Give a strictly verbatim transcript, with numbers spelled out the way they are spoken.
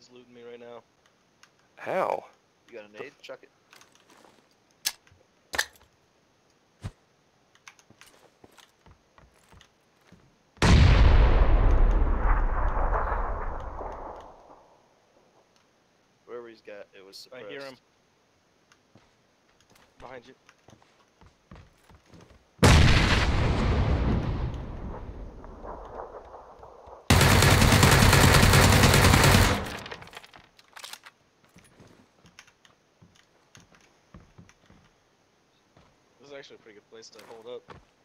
He's looting me right now. How? You got a nade? Chuck it. Wherever he's got, it was suppressed. I hear him. Behind you. This is actually a pretty good place to hold up.